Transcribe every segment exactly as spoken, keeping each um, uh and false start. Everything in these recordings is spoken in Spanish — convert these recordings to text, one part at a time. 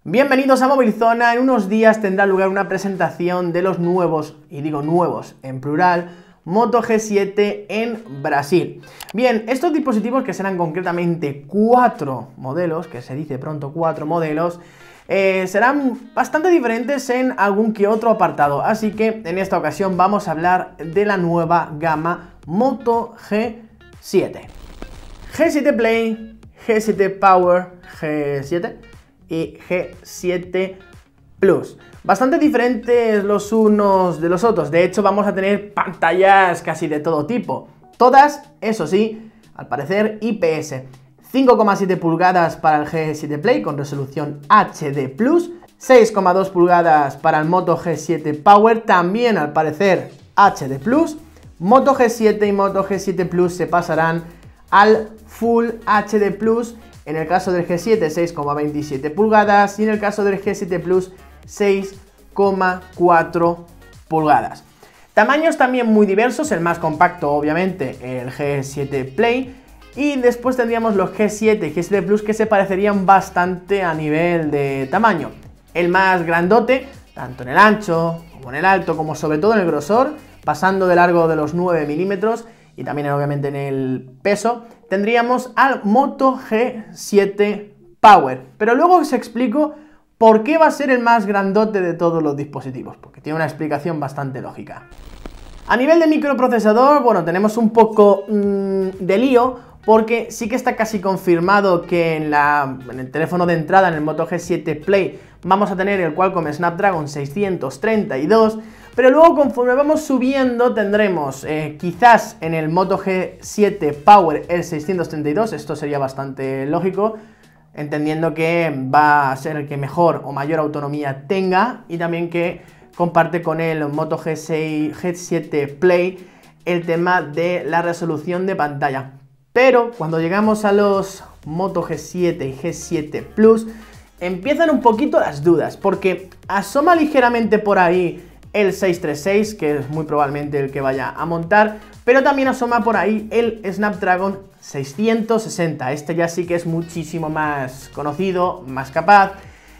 Bienvenidos a Mobilzona. En unos días tendrá lugar una presentación de los nuevos, y digo nuevos en plural, Moto G siete en Brasil. Bien, estos dispositivos, que serán concretamente cuatro modelos, que se dice pronto cuatro modelos, eh, serán bastante diferentes en algún que otro apartado, así que en esta ocasión vamos a hablar de la nueva gama Moto G siete. G siete Play, G siete Power, G siete y G siete Plus. Bastante diferentes los unos de los otros. De hecho, vamos a tener pantallas casi de todo tipo. Todas, eso sí, al parecer I P S. cinco coma siete pulgadas para el G siete Play con resolución H D plus. seis coma dos pulgadas para el Moto G siete Power, también al parecer H D plus. Moto G siete y Moto G siete Plus se pasarán al Full H D plus. En el caso del G siete, seis coma veintisiete pulgadas, y en el caso del G siete Plus, seis coma cuatro pulgadas. Tamaños también muy diversos, el más compacto obviamente el G siete Play, y después tendríamos los G siete y G siete Plus, que se parecerían bastante a nivel de tamaño. El más grandote, tanto en el ancho como en el alto, como sobre todo en el grosor, pasando de largo de los nueve milímetros, y también obviamente en el peso, tendríamos al Moto G siete Power. Pero luego os explico por qué va a ser el más grandote de todos los dispositivos, porque tiene una explicación bastante lógica. A nivel de microprocesador, bueno, tenemos un poco mmm, de lío, porque sí que está casi confirmado que en, la, en el teléfono de entrada, en el Moto G siete Play, vamos a tener el Qualcomm Snapdragon seiscientos treinta y dos, pero luego conforme vamos subiendo tendremos eh, quizás en el Moto G siete Power el seiscientos treinta y dos, esto sería bastante lógico, entendiendo que va a ser el que mejor o mayor autonomía tenga, y también que comparte con el Moto G seis, G siete Play el tema de la resolución de pantalla. Pero cuando llegamos a los Moto G siete y G siete Plus, empiezan un poquito las dudas, porque asoma ligeramente por ahí el seiscientos treinta y seis, que es muy probablemente el que vaya a montar, pero también asoma por ahí el Snapdragon seiscientos sesenta. Este ya sí que es muchísimo más conocido, más capaz,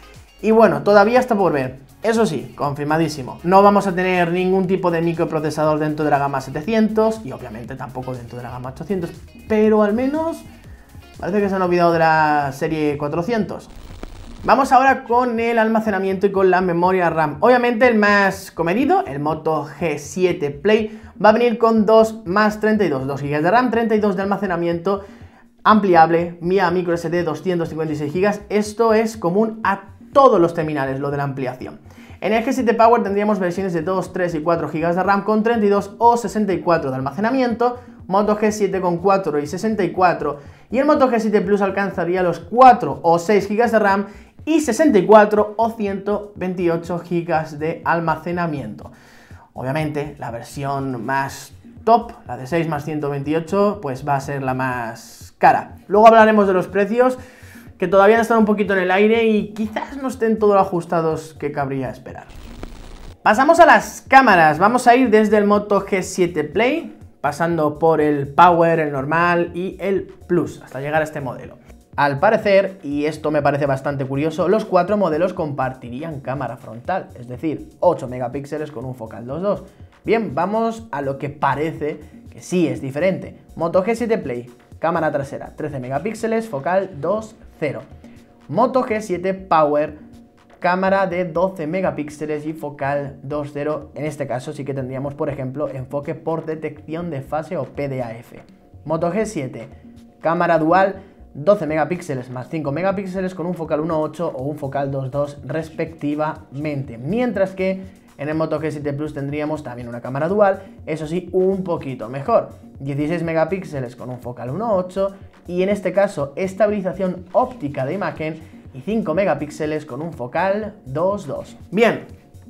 y bueno, todavía está por ver. Eso sí, confirmadísimo, no vamos a tener ningún tipo de microprocesador dentro de la gama setecientos, y obviamente tampoco dentro de la gama ochocientos, pero al menos parece que se han olvidado de la serie cuatrocientos. Vamos ahora con el almacenamiento y con la memoria RAM. Obviamente el más comedido, el Moto G siete Play, va a venir con dos más treinta y dos, dos gigas de RAM, treinta y dos de almacenamiento ampliable, vía micro S D doscientos cincuenta y seis gigas. Esto es común a todos los terminales, lo de la ampliación. En el G siete Power tendríamos versiones de dos, tres y cuatro gigas de RAM con treinta y dos o sesenta y cuatro de almacenamiento, Moto G siete con cuatro y sesenta y cuatro, y el Moto G siete Plus alcanzaría los cuatro o seis gigas de RAM y sesenta y cuatro o ciento veintiocho gigas de almacenamiento. Obviamente la versión más top, la de seis más ciento veintiocho, pues va a ser la más cara. Luego hablaremos de los precios, que todavía están un poquito en el aire y quizás no estén todo lo ajustados que cabría esperar. Pasamos a las cámaras. Vamos a ir desde el Moto G siete Play, pasando por el Power, el normal y el Plus, hasta llegar a este modelo. Al parecer, y esto me parece bastante curioso, los cuatro modelos compartirían cámara frontal, es decir, ocho megapíxeles con un focal dos punto dos. Bien, vamos a lo que parece que sí es diferente. Moto G siete Play, cámara trasera, trece megapíxeles, focal dos punto cero. Moto G siete Power, cámara de doce megapíxeles y focal dos punto cero. En este caso sí que tendríamos, por ejemplo, enfoque por detección de fase o P D A F. Moto G siete, cámara dual, doce megapíxeles más cinco megapíxeles con un focal uno punto ocho o un focal dos punto dos respectivamente. Mientras que en el Moto G siete Plus tendríamos también una cámara dual, eso sí, un poquito mejor. dieciséis megapíxeles con un focal uno punto ocho y en este caso estabilización óptica de imagen y cinco megapíxeles con un focal dos punto dos. Bien,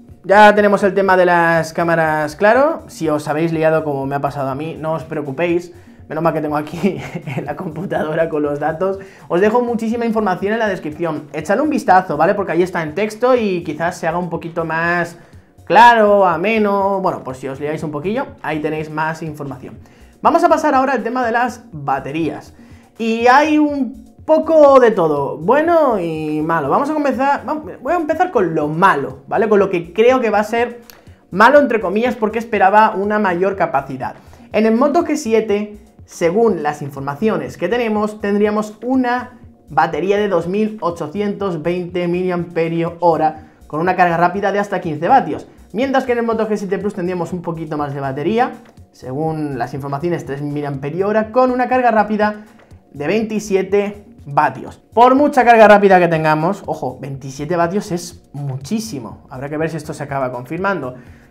ya tenemos el tema de las cámaras claro. Si os habéis liado como me ha pasado a mí, no os preocupéis. Menos mal que tengo aquí en la computadora con los datos. Os dejo muchísima información en la descripción. Echadle un vistazo, ¿vale? Porque ahí está en texto y quizás se haga un poquito más claro, ameno. Bueno, por si os liáis un poquillo, ahí tenéis más información. Vamos a pasar ahora al tema de las baterías. Y hay un poco de todo, bueno y malo. Vamos a comenzar, voy a empezar con lo malo, ¿vale? Con lo que creo que va a ser malo entre comillas porque esperaba una mayor capacidad. En el Moto G siete, según las informaciones que tenemos, tendríamos una batería de dos mil ochocientos veinte miliamperios hora con una carga rápida de hasta quince vatios. Mientras que en el Moto G siete Plus tendríamos un poquito más de batería, según las informaciones tres mil miliamperios hora, con una carga rápida de veintisiete vatios. Por mucha carga rápida que tengamos, ojo, veintisiete vatios es muchísimo. Habrá que ver si esto se acaba confirmando.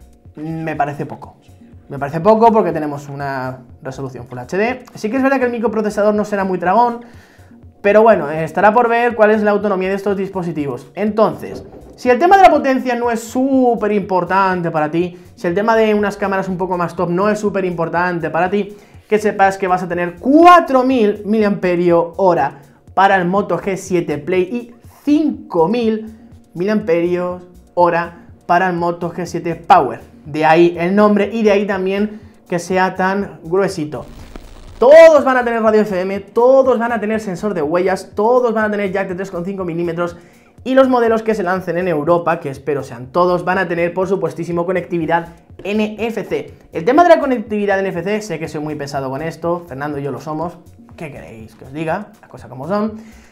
Me parece poco. Me parece poco porque tenemos una resolución Full H D. Sí que es verdad que el microprocesador no será muy dragón, pero bueno, estará por ver cuál es la autonomía de estos dispositivos. Entonces, si el tema de la potencia no es súper importante para ti, si el tema de unas cámaras un poco más top no es súper importante para ti, que sepas que vas a tener cuatro mil miliamperios hora para el Moto G siete Play y cinco mil miliamperios hora para el Moto G siete Power. De ahí el nombre y de ahí también que sea tan gruesito. Todos van a tener radio F M, todos van a tener sensor de huellas, todos van a tener jack de tres coma cinco milímetros y los modelos que se lancen en Europa, que espero sean todos, van a tener por supuestísimo conectividad N F C. El tema de la conectividad N F C, sé que soy muy pesado con esto, Fernando y yo lo somos, ¿qué queréis que os diga? Las cosas como son.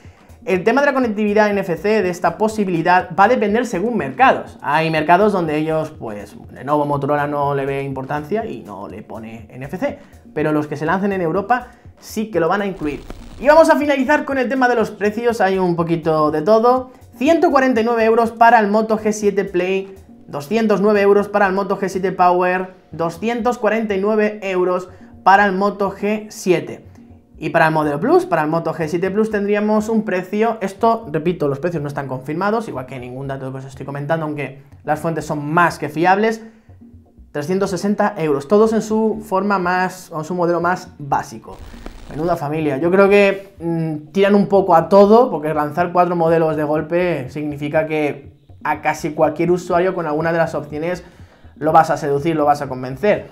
El tema de la conectividad N F C, de esta posibilidad, va a depender según mercados. Hay mercados donde ellos, pues, Lenovo, Motorola no le ve importancia y no le pone N F C, pero los que se lancen en Europa sí que lo van a incluir. Y vamos a finalizar con el tema de los precios, hay un poquito de todo. ciento cuarenta y nueve euros para el Moto G siete Play, doscientos nueve euros para el Moto G siete Power, doscientos cuarenta y nueve euros para el Moto G siete. Y para el modelo Plus, para el Moto G siete Plus tendríamos un precio, esto, repito, los precios no están confirmados, igual que ningún dato que os estoy comentando, aunque las fuentes son más que fiables, trescientos sesenta euros, todos en su forma más, o en su modelo más básico. Menuda familia, yo creo que mmm, tiran un poco a todo, porque lanzar cuatro modelos de golpe significa que a casi cualquier usuario con alguna de las opciones lo vas a seducir, lo vas a convencer.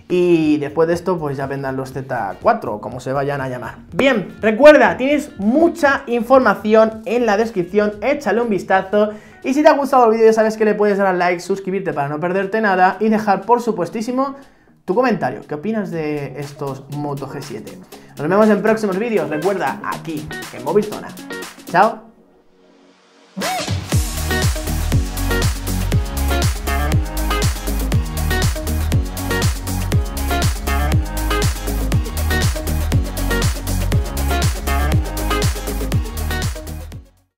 Y después de esto pues ya vendrán los Z cuatro, como se vayan a llamar. Bien, recuerda, tienes mucha información en la descripción, échale un vistazo. Y si te ha gustado el vídeo ya sabes que le puedes dar al like, suscribirte para no perderte nada y dejar por supuestísimo tu comentario. ¿Qué opinas de estos Moto G siete? Nos vemos en próximos vídeos, recuerda, aquí en Movilzona. Chao.